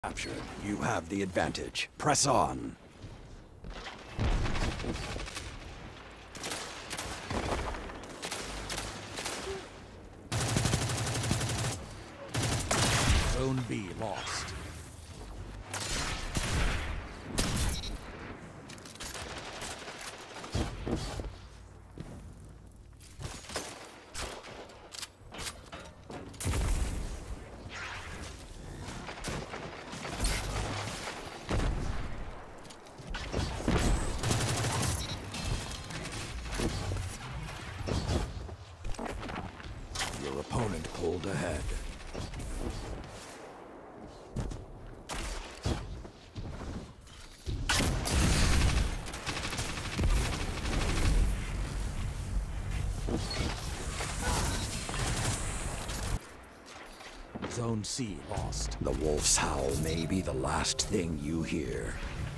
Captured. You have the advantage. Press on. Zone B lost. Your opponent pulled ahead. Zone C lost. The wolf's howl may be the last thing you hear.